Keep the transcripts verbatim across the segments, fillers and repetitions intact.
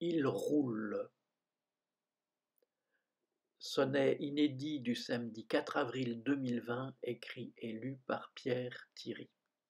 Il roule. Sonnet inédit du samedi quatre avril deux mille vingt, écrit et lu par Pierre Thierry.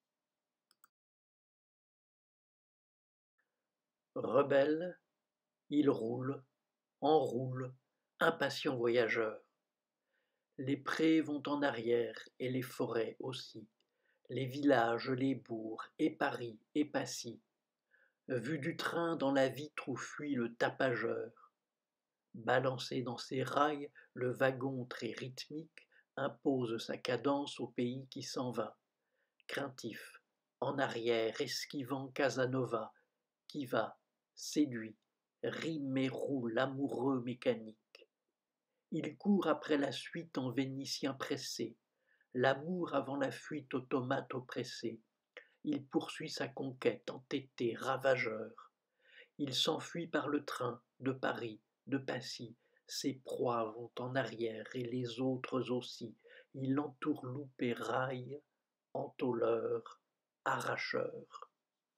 Rebelle, il roule, enroule, impatient voyageur. Les prés vont en arrière et les forêts aussi, les villages, les bourgs, et Paris, et Passy. Vu du train dans la vitre où fuit le tapageur. Balancé dans ses rails, le wagon très rythmique impose sa cadence au pays qui s'en va, craintif, en arrière, esquivant Casanova, qui va, séduit, rime et roule, amoureux mécanique. Il court après la suite en vénitien pressé, l'amour avant la fuite automate oppressé. Il poursuit sa conquête entêté, ravageur. Il s'enfuit par le train de Paris, de Passy. Ses proies vont en arrière et les autres aussi. Il entourloupe et raille, entôleur, arracheur.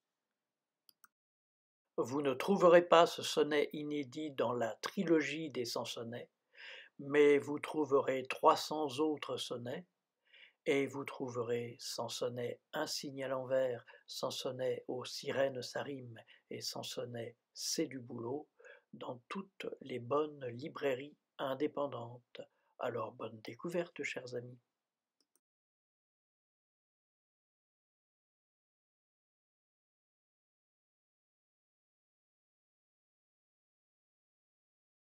Vous ne trouverez pas ce sonnet inédit dans la trilogie des cent sonnets, mais vous trouverez trois cents autres sonnets, et vous trouverez cent sonnets un signe à l'envers, cent sonnets aux sirènes ça rime et cent sonnets c'est du boulot, dans toutes les bonnes librairies indépendantes. Alors bonne découverte, chers amis.